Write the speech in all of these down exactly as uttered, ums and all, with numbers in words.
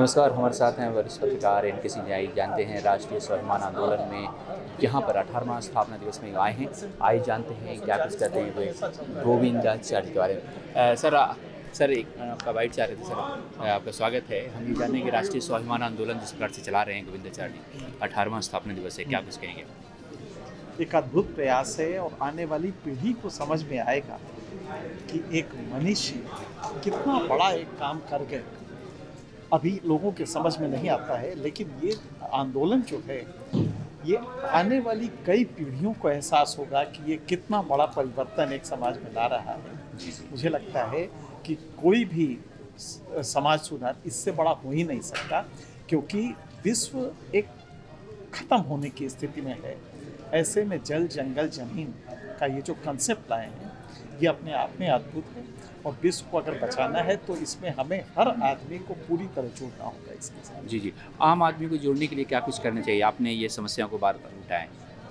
नमस्कार, हमारे साथ हैं वरिष्ठ पत्रकार एन के सिंह। जानते हैं राष्ट्रीय स्वाभिमान आंदोलन में यहाँ पर अठारहवां स्थापना दिवस में आए हैं। आइए जानते हैं क्या कुछ कहते हैं वे गोविंदाचार्य के बारे में। सर सर एक आपका वाइट चाह रहे थे सर, आपका स्वागत है। हम ये जानेंगे राष्ट्रीय स्वाभिमान आंदोलन जिस प्रकार से चला रहे हैं गोविंदाचार्य, अठारहवां स्थापना दिवस है, क्या कुछ कहेंगे? एक अद्भुत प्रयास है और आने वाली पीढ़ी को समझ में आएगा कि एक मनुष्य कितना बड़ा एक काम कर गए। अभी लोगों के समझ में नहीं आता है, लेकिन ये आंदोलन जो है ये आने वाली कई पीढ़ियों को एहसास होगा कि ये कितना बड़ा परिवर्तन एक समाज में ला रहा है। मुझे लगता है कि कोई भी समाज सुधार इससे बड़ा हो ही नहीं सकता, क्योंकि विश्व एक खत्म होने की स्थिति में है। ऐसे में जल, जंगल, जमीन का ये जो कंसेप्ट लाए हैं ये अपने आप में अद्भुत है, और विश्व को अगर बचाना है तो इसमें हमें हर आदमी को पूरी तरह जुड़ना होगा इसके साथ। जी जी आम आदमी को जोड़ने के लिए क्या कुछ करना चाहिए? आपने ये समस्याओं को बार बार उठाए।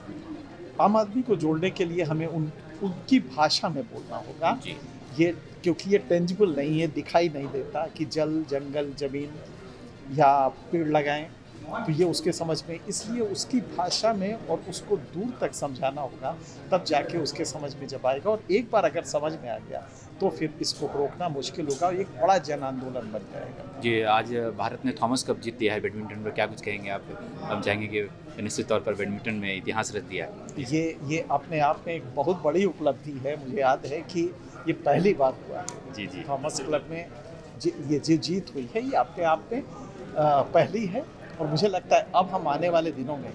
आम आदमी को जोड़ने के लिए हमें उन उनकी भाषा में बोलना होगा जी। ये क्योंकि ये टेंजिबल नहीं है, दिखाई नहीं देता कि जल, जंगल, जमीन या पेड़ लगाएं, तो ये उसके समझ में, इसलिए उसकी भाषा में और उसको दूर तक समझाना होगा, तब जाके उसके समझ में जब आएगा। और एक बार अगर समझ में आ गया तो फिर इसको रोकना मुश्किल होगा और एक बड़ा जन आंदोलन बन जाएगा। जी, आज भारत ने थॉमस कप जीत लिया है बैडमिंटन पर, क्या कुछ कहेंगे आप? हम चाहेंगे कि निश्चित तौर पर बैडमिंटन में इतिहास रच दिया है। ये ये अपने आप में एक बहुत बड़ी उपलब्धि है। मुझे याद है कि ये पहली बार हुआ है जी जी थॉमस क्लब में ये जो जीत हुई है, ये अपने आप में पहली है। और मुझे लगता है अब हम आने वाले दिनों में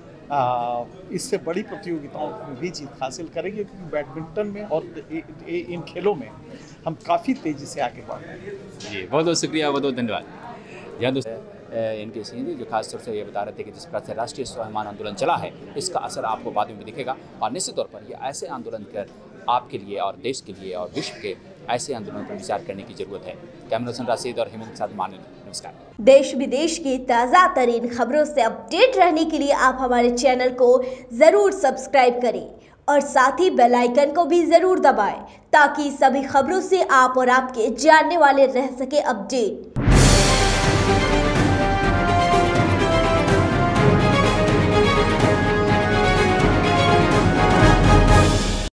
आ, इससे बड़ी प्रतियोगिताओं में भी जीत हासिल करेंगे, क्योंकि बैडमिंटन में और ए, ए, इन खेलों में हम काफ़ी तेज़ी से आगे बढ़ रहे हैं। जी, बहुत बहुत शुक्रिया, बहुत बहुत धन्यवाद। यहाँ दोस्तों एन के सिंह जी जो खास तौर से ये बता रहे थे कि जिस प्रकार से राष्ट्रीय स्वाभिमान आंदोलन चला है, इसका असर आपको बाद में भी दिखेगा, और निश्चित तौर पर ये ऐसे आंदोलन कर आपके लिए और देश के लिए और विश्व के ऐसे आंदोलन पर विचार करने की जरूरत है। कैमरा पर्सन राशिद और हेमंत के साथ मानिल, नमस्कार। देश विदेश की ताज़ा तरीन खबरों से अपडेट रहने के लिए आप हमारे चैनल को जरूर सब्सक्राइब करें और साथ ही बेल आइकन को भी जरूर दबाएं, ताकि सभी खबरों से आप और आपके जानने वाले रह सके अपडेट।